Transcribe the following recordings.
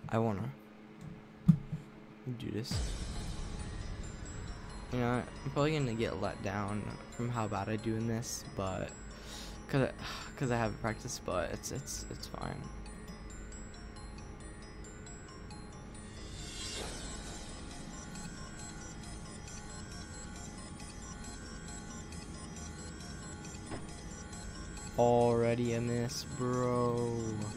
I wanna do this. You know, I'm probably gonna get let down from how bad I do in this, but cause I haven't practiced, but it's fine. Already a miss, bro.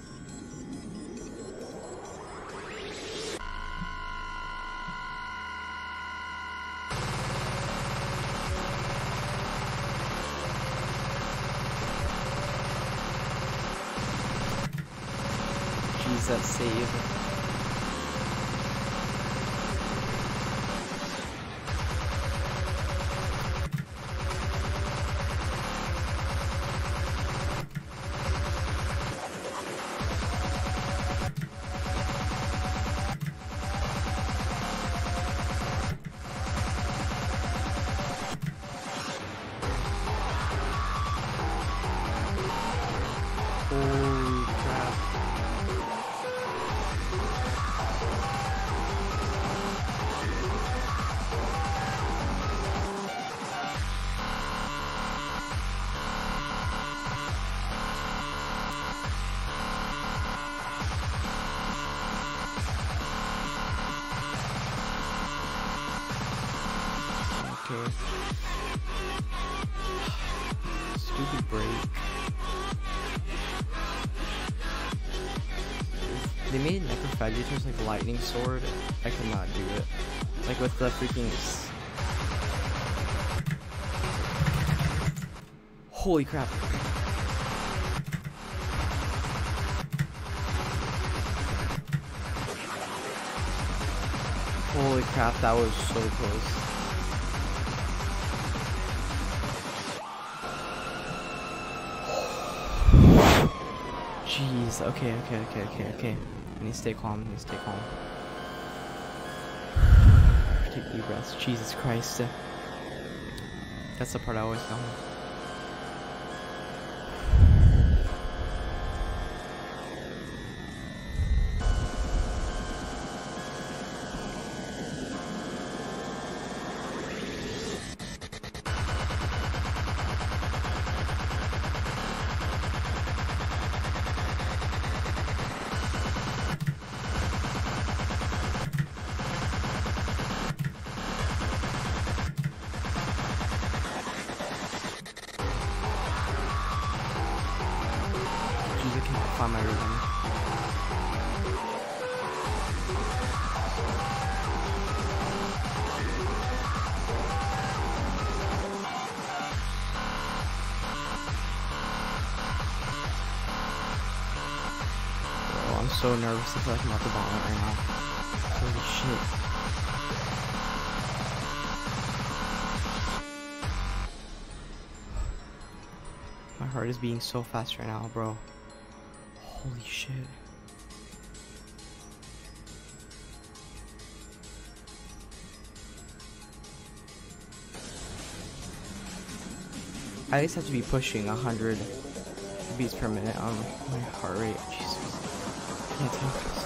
Jeez, that save. Holy crap. Okay. Stupid break. They made Necrophagitus like lightning sword. I could not do it. Like with the freaking. Holy crap. Holy crap, that was so close. Jeez, okay. I need to stay calm, Take deep breaths. Jesus Christ. That's the part I always film. I can't find my rhythm. Oh, I'm so nervous. I feel like I'm about to vomit right now. Holy shit. My heart is beating so fast right now, bro. Holy shit. I just have to be pushing 100 beats per minute on my heart rate. Jesus. I can't take this.